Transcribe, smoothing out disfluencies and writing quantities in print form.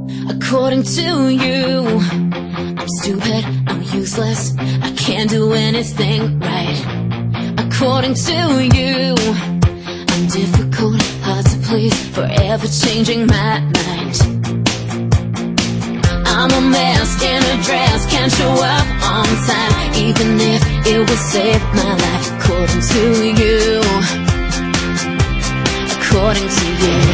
According to you, I'm stupid, I'm useless, I can't do anything right. According to you, I'm difficult, hard to please, forever changing my mind. I'm a mess in a dress, can't show up on time, even if it will save my life. According to you, according to you.